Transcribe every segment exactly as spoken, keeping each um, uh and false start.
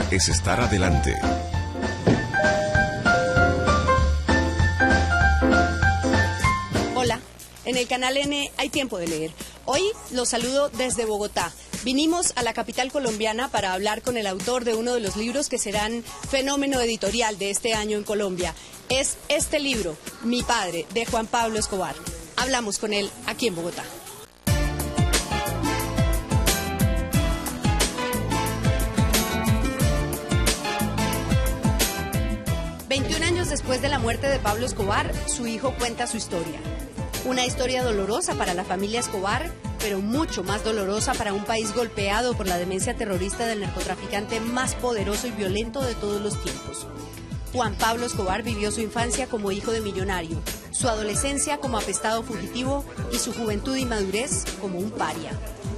es estar adelante. Hola, en el canal N hay tiempo de leer. Hoy los saludo desde Bogotá. Vinimos a la capital colombiana para hablar con el autor de uno de los libros que serán fenómeno editorial de este año en Colombia. Es este libro, Mi Padre, de Juan Pablo Escobar. Hablamos con él aquí en Bogotá. veintiún años después de la muerte de Pablo Escobar, su hijo cuenta su historia. Una historia dolorosa para la familia Escobar, pero mucho más dolorosa para un país golpeado por la demencia terrorista del narcotraficante más poderoso y violento de todos los tiempos. Juan Pablo Escobar vivió su infancia como hijo de millonario, su adolescencia como apestado fugitivo y su juventud y madurez como un paria.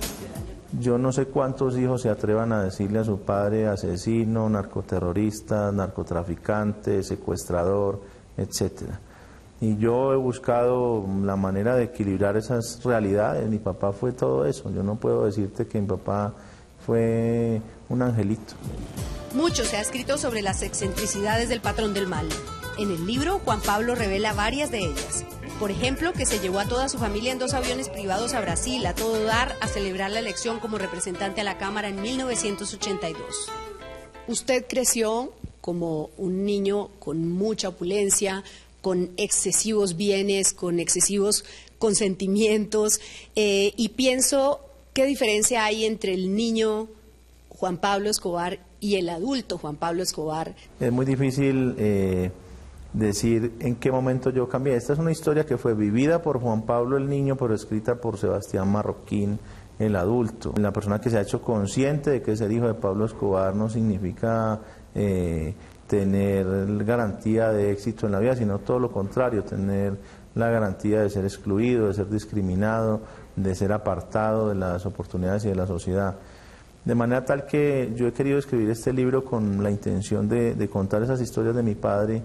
Yo no sé cuántos hijos se atrevan a decirle a su padre asesino, narcoterrorista, narcotraficante, secuestrador, etcétera. Y yo he buscado la manera de equilibrar esas realidades. Mi papá fue todo eso. Yo no puedo decirte que mi papá fue un angelito. Mucho se ha escrito sobre las excentricidades del patrón del mal. En el libro, Juan Pablo revela varias de ellas. Por ejemplo, que se llevó a toda su familia en dos aviones privados a Brasil, a todo dar, a celebrar la elección como representante a la Cámara en mil novecientos ochenta y dos. Usted creció como un niño con mucha opulencia, con excesivos bienes, con excesivos consentimientos, eh, y pienso qué diferencia hay entre el niño Juan Pablo Escobar y el adulto Juan Pablo Escobar. Es muy difícil eh, decir en qué momento yo cambié. Esta es una historia que fue vivida por Juan Pablo el niño, pero escrita por Sebastián Marroquín el adulto. La persona que se ha hecho consciente de que ser hijo de Pablo Escobar no significa eh, tener garantía de éxito en la vida, sino todo lo contrario, tener la garantía de ser excluido, de ser discriminado, de ser apartado de las oportunidades y de la sociedad. De manera tal que yo he querido escribir este libro con la intención de, de contar esas historias de mi padre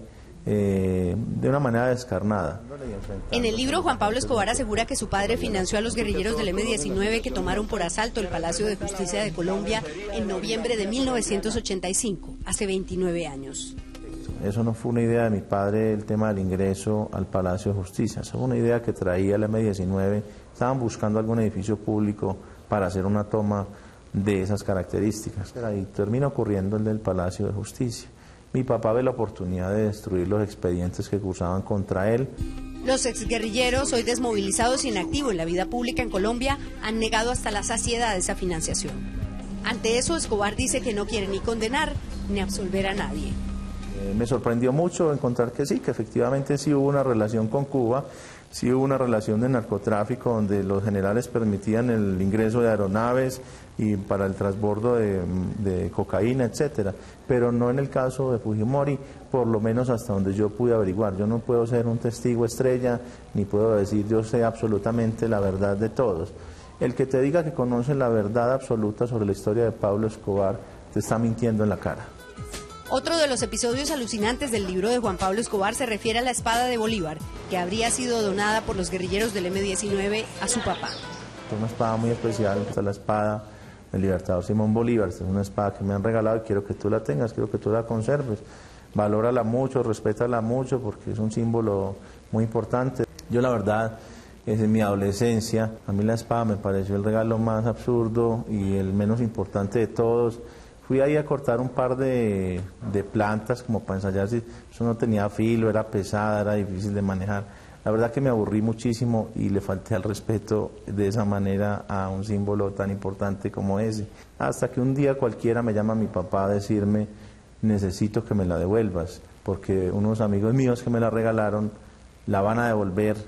eh, de una manera descarnada. En el libro, Juan Pablo Escobar asegura que su padre financió a los guerrilleros del eme diecinueve que tomaron por asalto el Palacio de Justicia de Colombia en noviembre de mil novecientos ochenta y cinco, hace veintinueve años. Eso no fue una idea de mi padre, el tema del ingreso al Palacio de Justicia. Eso fue una idea que traía el eme diecinueve. Estaban buscando algún edificio público para hacer una toma de esas características. Y termina ocurriendo el del Palacio de Justicia. Mi papá ve la oportunidad de destruir los expedientes que cursaban contra él. Los exguerrilleros, hoy desmovilizados y inactivos en la vida pública en Colombia, han negado hasta la saciedad esa financiación. Ante eso, Escobar dice que no quiere ni condenar ni absolver a nadie. Eh, me sorprendió mucho encontrar que sí, que efectivamente sí hubo una relación con Cuba, sí hubo una relación de narcotráfico donde los generales permitían el ingreso de aeronaves y para el transbordo de, de cocaína, etcétera, pero no en el caso de Fujimori, por lo menos hasta donde yo pude averiguar. Yo no puedo ser un testigo estrella, ni puedo decir yo sé absolutamente la verdad de todos. El que te diga que conoce la verdad absoluta sobre la historia de Pablo Escobar, te está mintiendo en la cara. Otro de los episodios alucinantes del libro de Juan Pablo Escobar se refiere a la espada de Bolívar, que habría sido donada por los guerrilleros del eme diecinueve a su papá. Es una espada muy especial, esta es la espada del libertador Simón Bolívar. Esta es una espada que me han regalado y quiero que tú la tengas, quiero que tú la conserves. Valórala mucho, respétala mucho porque es un símbolo muy importante. Yo la verdad, es en mi adolescencia, a mí la espada me pareció el regalo más absurdo y el menos importante de todos. Fui ahí a cortar un par de, de plantas como para ensayar si eso no tenía filo, era pesada, era difícil de manejar. La verdad que me aburrí muchísimo y le falté al respeto de esa manera a un símbolo tan importante como ese. Hasta que un día cualquiera me llama mi papá a decirme, necesito que me la devuelvas, porque unos amigos míos que me la regalaron la van a devolver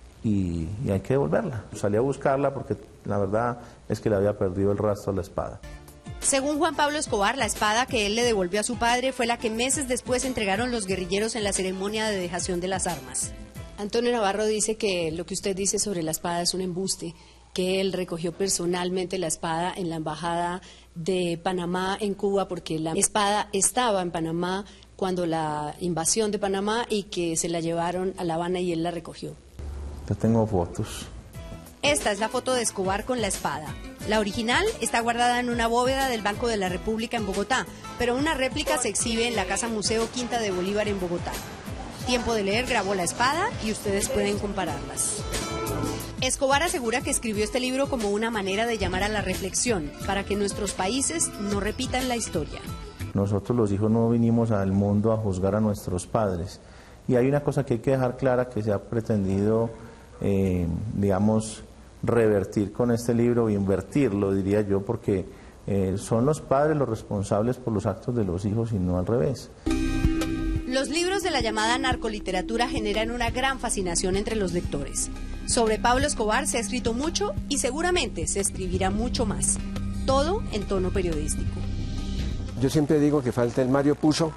y, y hay que devolverla. Salí a buscarla porque la verdad es que le había perdido el rastro a la espada. Según Juan Pablo Escobar, la espada que él le devolvió a su padre fue la que meses después entregaron los guerrilleros en la ceremonia de dejación de las armas. Antonio Navarro dice que lo que usted dice sobre la espada es un embuste, que él recogió personalmente la espada en la embajada de Panamá en Cuba, porque la espada estaba en Panamá cuando la invasión de Panamá y que se la llevaron a La Habana y él la recogió. Yo tengo fotos. Esta es la foto de Escobar con la espada. La original está guardada en una bóveda del Banco de la República en Bogotá, pero una réplica se exhibe en la Casa Museo Quinta de Bolívar en Bogotá. Tiempo de Leer grabó la espada y ustedes pueden compararlas. Escobar asegura que escribió este libro como una manera de llamar a la reflexión, para que nuestros países no repitan la historia. Nosotros los hijos no vinimos al mundo a juzgar a nuestros padres. Y hay una cosa que hay que dejar clara que se ha pretendido, eh, digamos, revertir con este libro, invertirlo, diría yo, porque eh, son los padres los responsables por los actos de los hijos y no al revés. Los libros de la llamada narcoliteratura generan una gran fascinación entre los lectores. Sobre Pablo Escobar se ha escrito mucho y seguramente se escribirá mucho más. Todo en tono periodístico. Yo siempre digo que falta el Mario Puzo,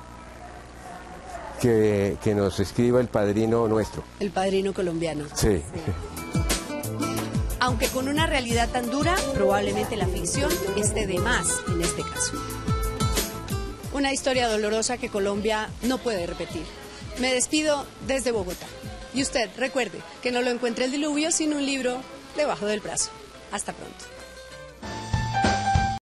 que, que nos escriba el padrino nuestro. El padrino colombiano. Sí. sí. Aunque con una realidad tan dura, probablemente la ficción esté de más en este caso. Una historia dolorosa que Colombia no puede repetir. Me despido desde Bogotá. Y usted, recuerde que no lo encuentre el diluvio sin un libro debajo del brazo. Hasta pronto.